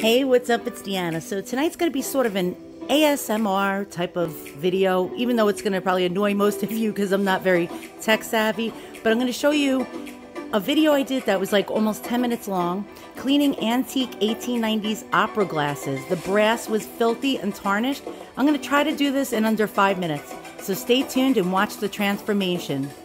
Hey, what's up? It's Deanna. So tonight's going to be sort of an ASMR type of video, even though it's going to probably annoy most of you because I'm not very tech savvy. But I'm going to show you a video I did that was like almost 10 minutes long, cleaning antique 1890s opera glasses. The brass was filthy and tarnished. I'm going to try to do this in under 5 minutes. So stay tuned and watch the transformation.